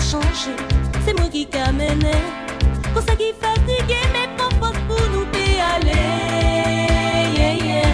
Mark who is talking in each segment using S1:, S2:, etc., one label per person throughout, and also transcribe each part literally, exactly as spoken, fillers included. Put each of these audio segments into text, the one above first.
S1: changé, c'est moi qui qu'a mené. Pour ça qui fatigué, mais pas force pour nous y aller. Yeah, yeah.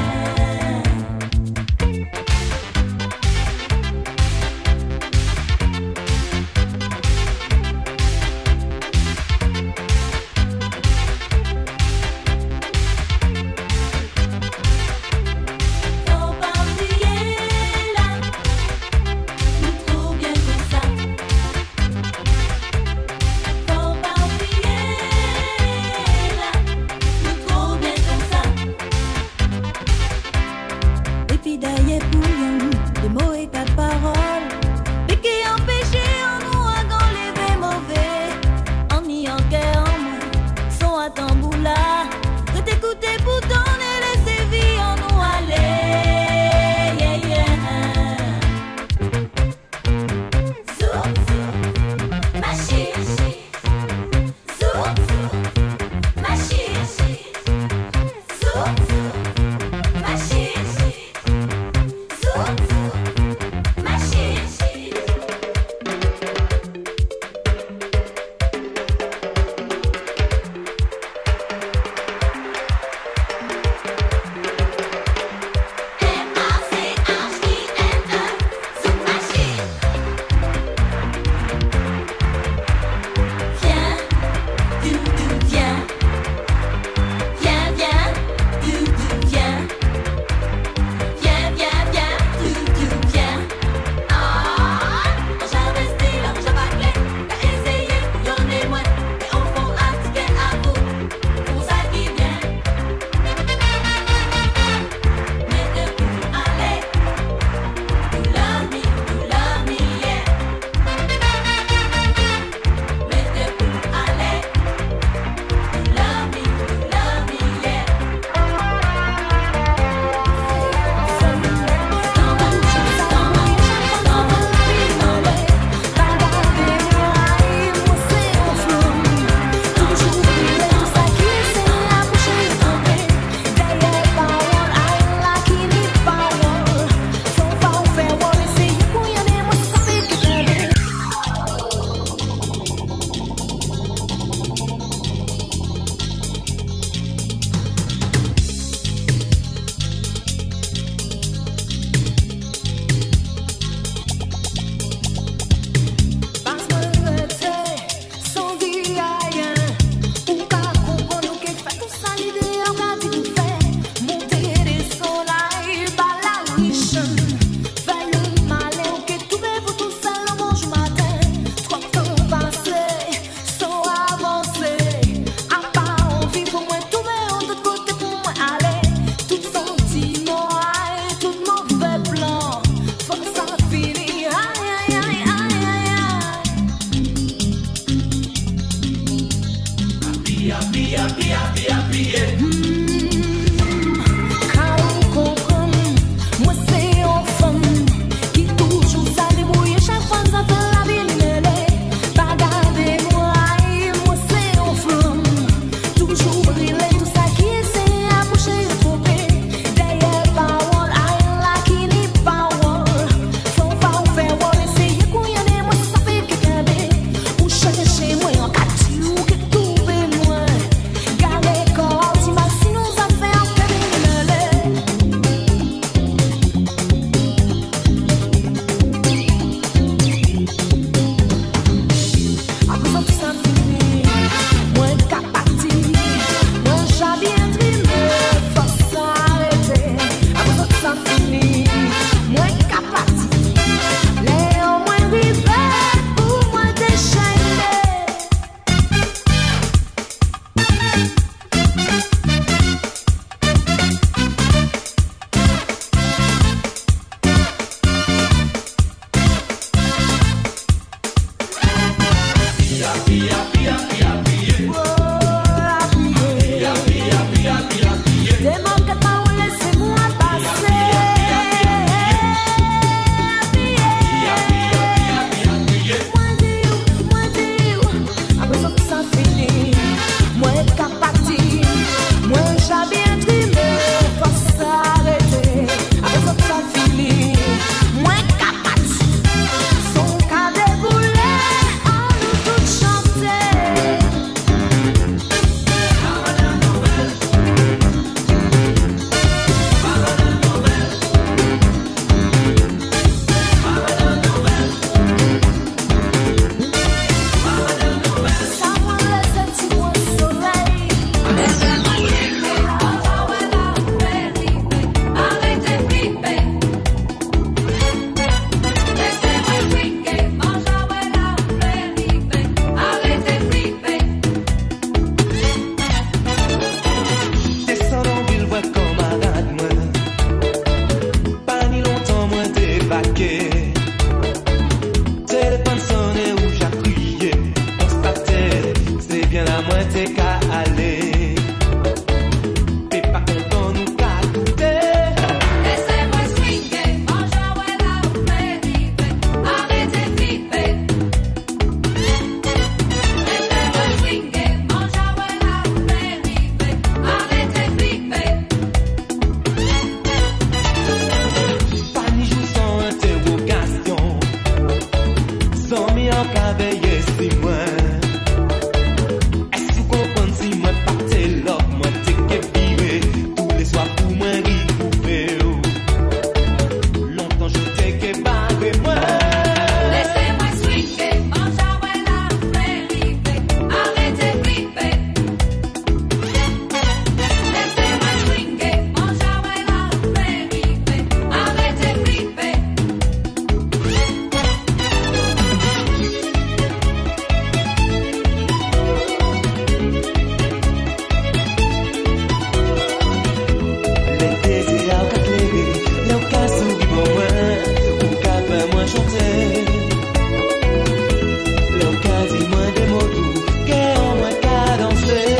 S2: moi t'es qu'à aller. T'es pas content nous qu'à goûter.
S3: Laissez-moi swinguer, manger ouais là où fait river. Arrêtez de flipper. Laissez-moi swinguer, manger ouais là où fait river. Arrêtez de flipper.
S2: Pas ni jour sans interrogation. Sans m'y en qu'à veiller si moi. Est-ce que vous comprenez si moi partez love, moi t'es qu'à vivre tous les soirs pour moi retrouver. Longtemps je t'ai qu'à barrer moi.
S3: Laissez-moi swinguer, manger ouais là où fait river. Arrêtez de flipper. Laissez-moi swinguer, manger ouais là où fait river. Arrêtez de flipper.
S2: Les désirs qu'a clairé, les cas sourire pour moi, ou qu'a fait moi chanter. Les cas dit moi des mots doux, qu'en moi qu'à danser.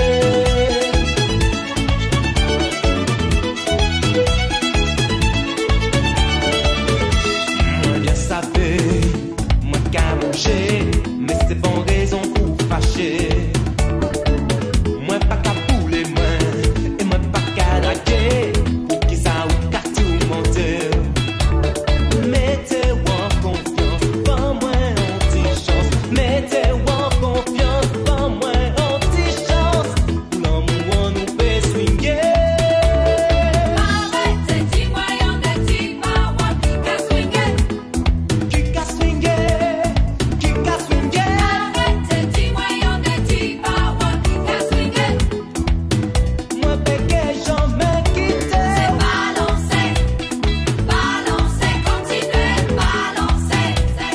S2: Moi bien savais, moi qu'à bouger, mais c'est pas une raison pour fâcher. Moi pas qu'à bouler moi, et moi pas qu'à draguer, pour qui ça ou qu'à tout monter. Mettez en confiance, pas moins anti-chance. Mettez en confiance, pas moins anti-chance. Pour l'amour on nous fait swinguer.
S3: Arrêtez, dis-moi y'en a dit pas moi qui qu'a swingué.
S2: Qui qu'a swingé, qui qu'a swingé.
S3: Arrêtez, dis-moi y'en a dit pas moi qui qu'a swingué.
S2: Moi péqué jamais quitté.
S3: C'est balancer, balancer, continuez de balancer. C'est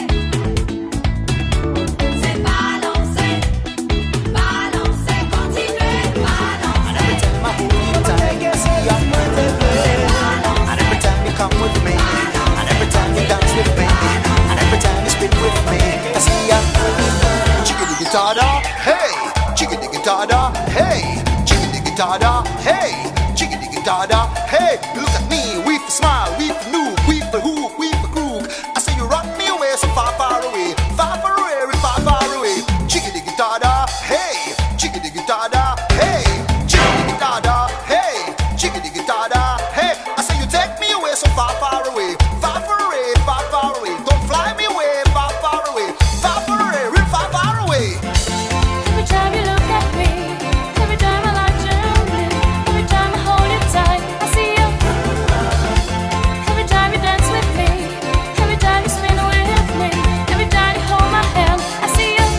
S3: c'est balancer, balancer, continuez de balancer.
S4: My booty tight, see ya. And every time you come with me, and every time you dance with me, and every time you spin with me, I see ya. Chickadee guitar, hey, chickadee guitar, hey, chickadee guitar, hey, chickadee guitar, hey. Look at me, we for smile, we for new, we for hoop, we for crook. I say you run me away so far, far away, far, far away, far, far away. Chickadee guitar, hey, chickadee guitar, hey, chickadee guitar, hey, chickadee guitar, hey. I say you take me away so far, far away, far, far away, far, far away. Don't fly me away, far, far away, far, far away, real far, far away.
S1: Every time you look at me, every time I like trembling, every time I hold you tight, I see you. Every time you dance with me, every time you spin with me, every time you hold my hand, I see you.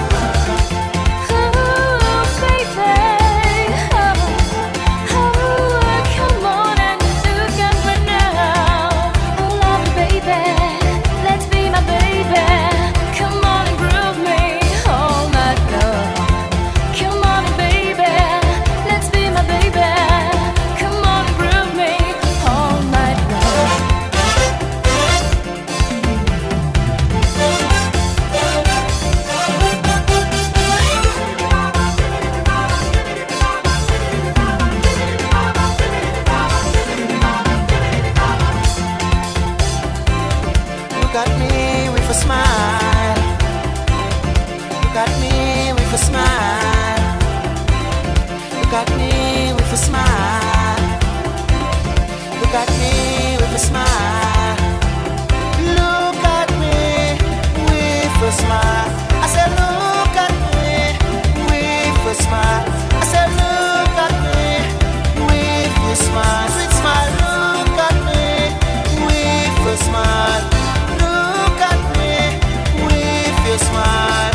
S1: Ooh, baby, oh, oh, come on and look at me now. Oh, love me, baby, let's be my baby. Come on and groove me all night long. Come on, baby, let's be my baby. Come on and groove me all night long.
S4: Look at me with a smile. Look at me with a smile. Look at me with a smile. Look at me with a smile. Look at me with a smile. I said, look at me with a smile. I said, look at me with a smile. Sweet smile. Look at me with a smile. Look at me with your smile.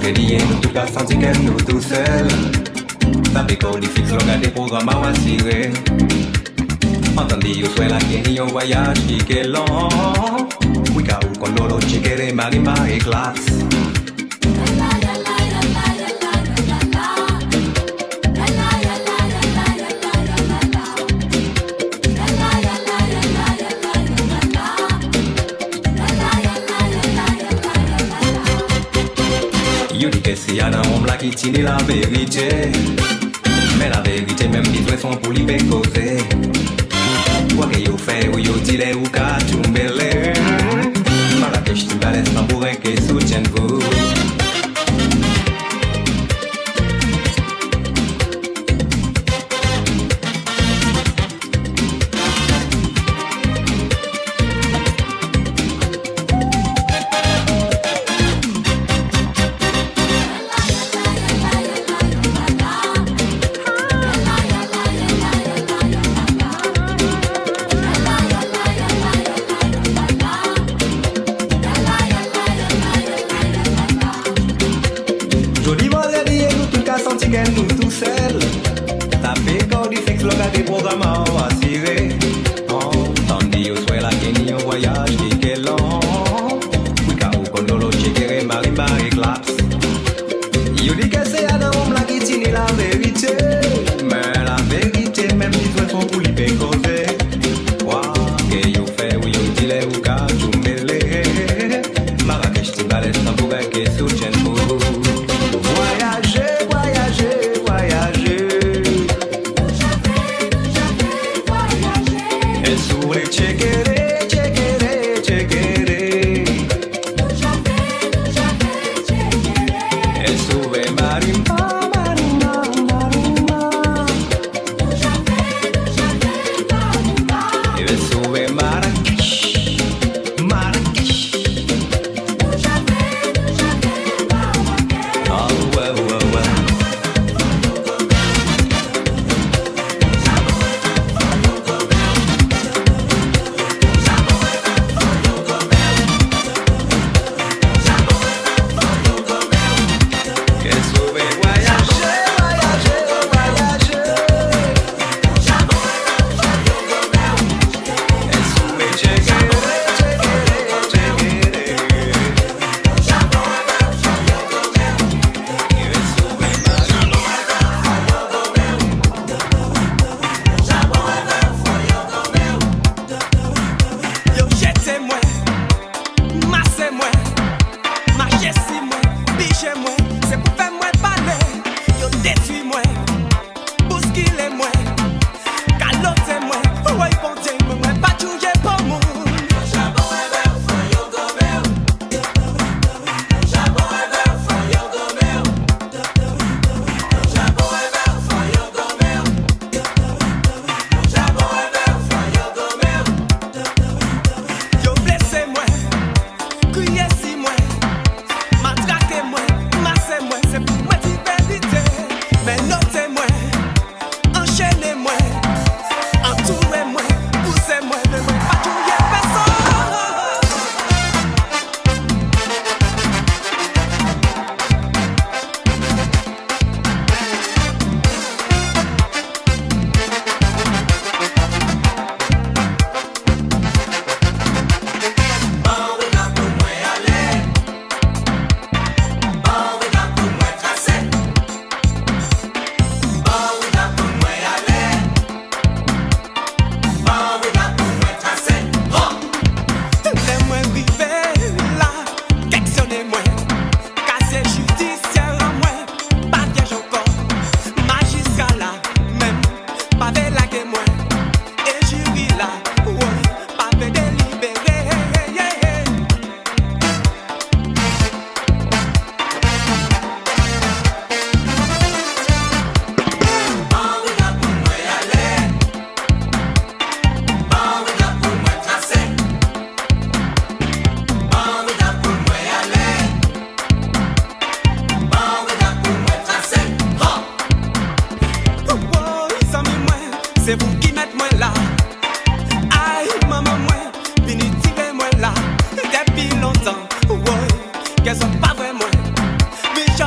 S2: que dit, nous tout cas senti que nous tout seuls. Ça fait qu'on diffuse, l'on a des programmes à assurer. Entendez, vous soyez la guérie, un voyage qui est long. Oui, car vous qu'on l'eau, checker marima et classe. You dis que c'est un homme là qui tient la vérité. Mais la vérité, même besoin sont pour lui causer. Quoi que you fait, ou you dit les ou qu'à tout mêler. Marrakech, tu vas laisser pour un qui soutient vous. Nous tout seuls, ça fait qu'on dit sexe, l'on a des programmes à assurer. Tandis au soir la Kenya, un voyage qui est long. Oui, car vous condolo, checker marimba et claps. You dis que c'est un homme là qui tient la vérité. Mais la vérité, même si vous sont pour lui causer. Quoi que you fait, oui, you dis les ou qu'à tout mêler. Marrakech, tu vas laisser un bourrin qui soutient vous.
S5: C'est vous qui mettez moi là. Aïe, maman, moi, vini tirer moi là. Depuis longtemps, ouais, qu'elles sont pas vraiment. Mais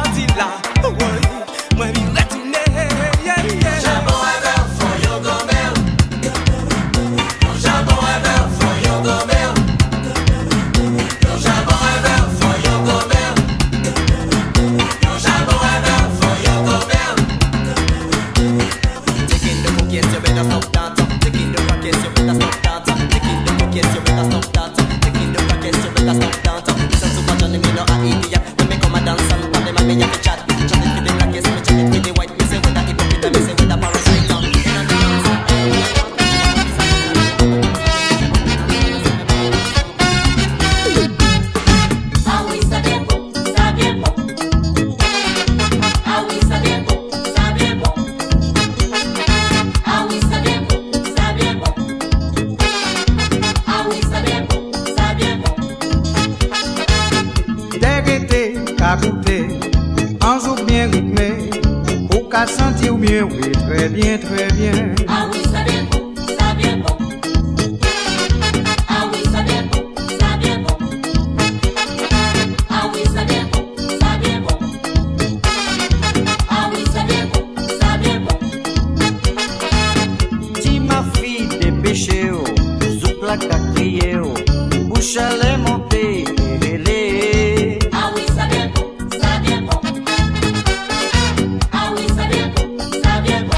S6: qu'à goûter, en zouk bien rythmé, ou qu'à sentir bien, oui, très bien, très bien.
S3: Ah oui, ça vient bon, ça vient bon. Ah oui, ça vient bon, ça vient bon. Ah oui, ça vient bon, ça vient bon. Ah oui, ça vient bon, ça vient bon.
S7: Dis ma fille, dépêchez-vous, zouk la qu'a crié, bouche à les monter, les.
S3: Ah oui, ça vient bon, ça vient bon. Ah oui, ça vient bon, ça vient bon.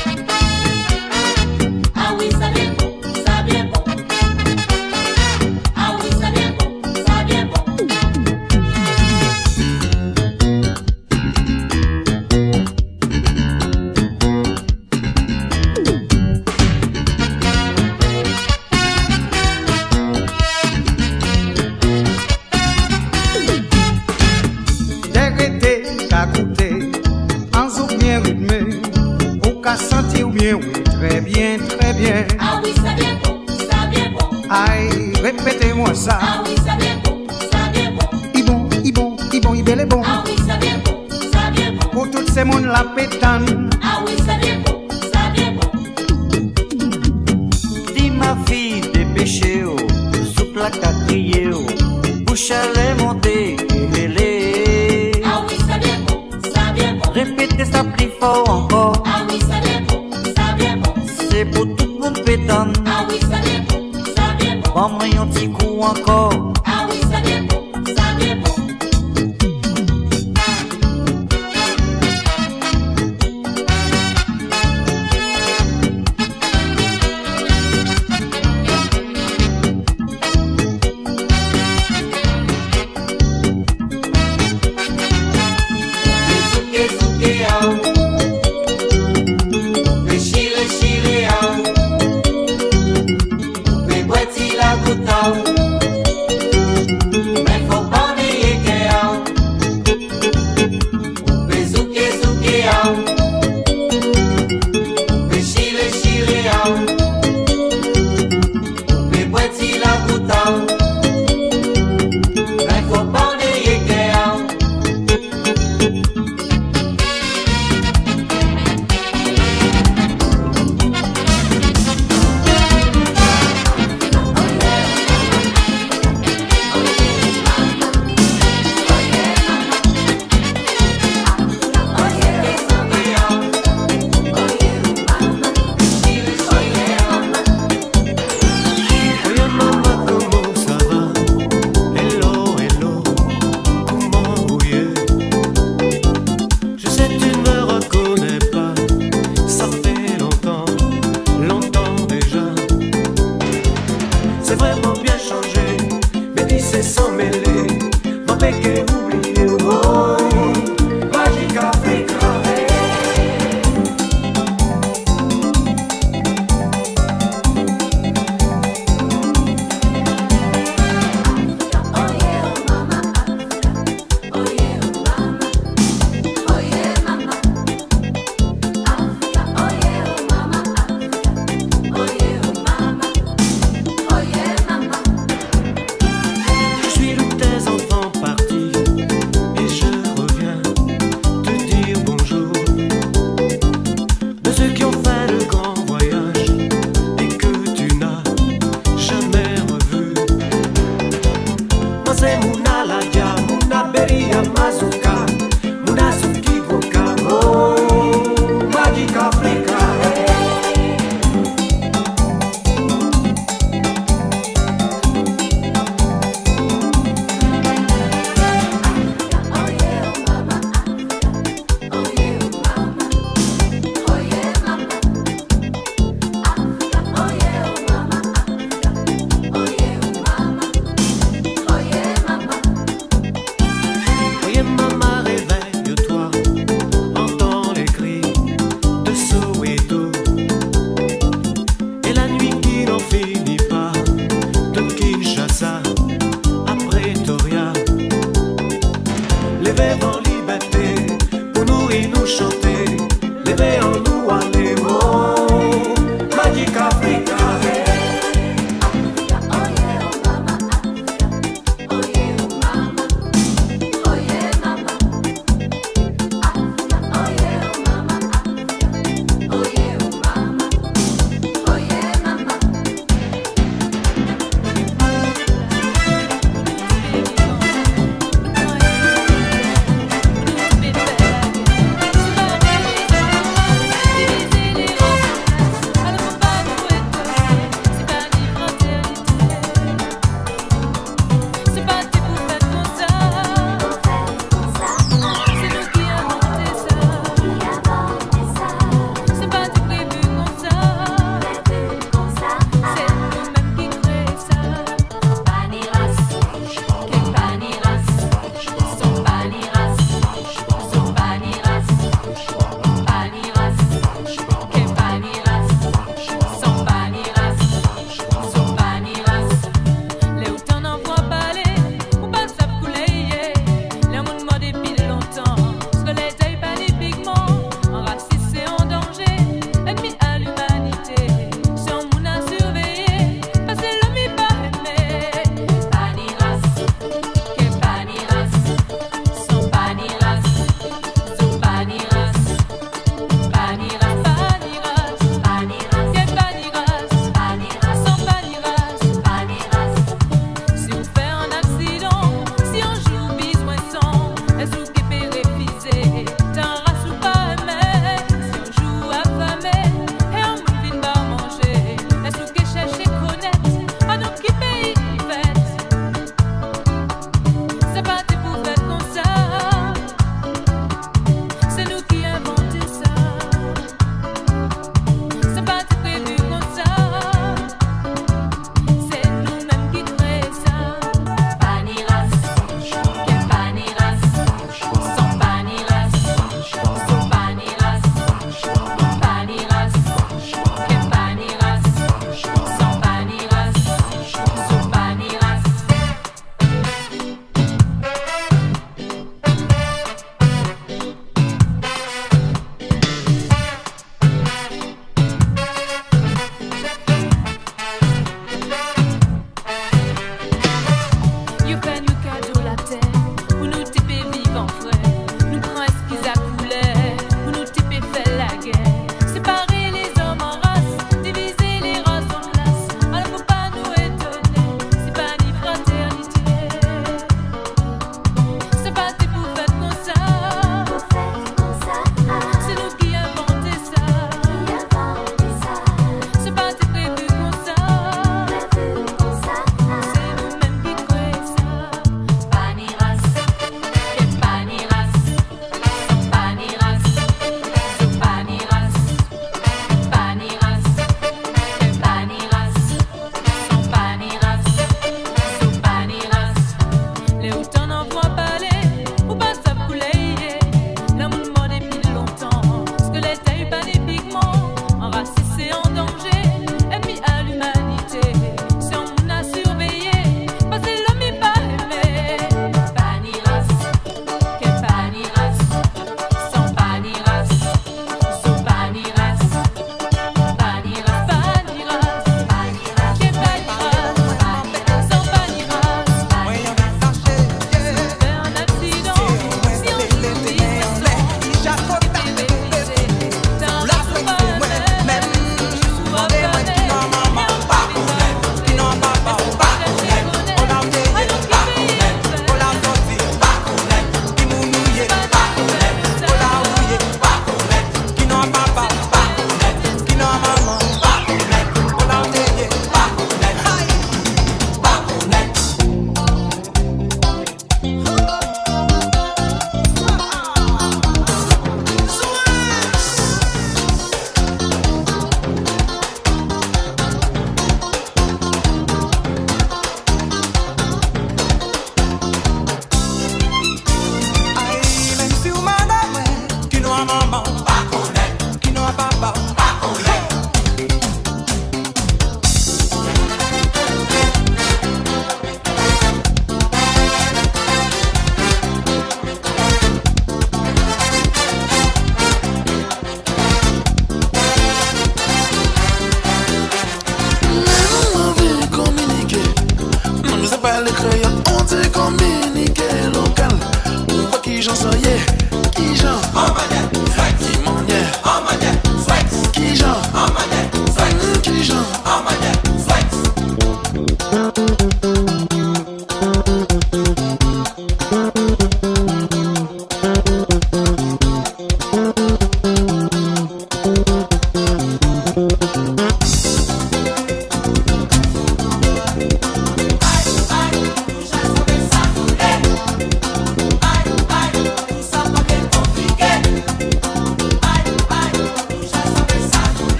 S3: Ah oui, ça vient bon, ça vient bon. Ah oui, ça vient bon, ça vient bon.
S6: Dérété qu'à goûter, en zouk bien rythmé, ou qu'à sentir bien, oui, très bien, très bien.
S3: Ah oui, ça vient bon, ça vient bon.
S6: Aïe, répétez-moi ça.
S3: Ah oui, ça vient bon, ça vient bon.
S6: Ibon, ibon, ibon, ibel est bon.
S3: Ah oui, ça vient bon, ça vient bon.
S6: Pour toutes ces mondes la pétane.
S3: Ah oui, ça vient bon, ça vient bon.
S7: Dis ma fille, dépêchez-vous, zouk la qu'a crié, bouche à les monter, les.
S3: Ah oui, ça vient bon, ça vient bon.
S7: Répétez ça plus fort encore,
S3: Ah oui, ça vient bon, ça vient bon.
S7: c'est pour tout le monde pétane.
S3: Ah oui, ça vient bon, ça vient bon.
S7: Pas moi un petit coup encore.
S3: Ah oui, ça vient bon, ça vient bon.
S2: Souke souke ao, pe chile chile ao, pe boiti la goutte ao, mais faut pas oublier que ao, pe souke souke ao, pe chile chile ao, pe boiti la goutte ao, mais faut pas oublier que ao.
S8: Oye maman, comment ça va? Hello, hello, comment vous êtes? Je sais tu ne me reconnais pas, ça fait longtemps, longtemps déjà. C'est vraiment bien changé, mais dis c'est sans mêler, ma béquille oubliée, oh, Magic Africa. Je suis l'un des enfants partis et je reviens te dire bonjour. De ceux qui ont fait le grand voyage et que tu n'as jamais revu. Moi c'est Mouna Ladia, Mouna Beria Mazuka, Mouna Suki Boka, oh, Magic Africa. Oye maman, réveille-toi, entends les cris de Soweto et la nuit qui n'en finit pas de Kinshasa à Pretoria. Levez en liberté pour nourrir nous chanter, levez en nous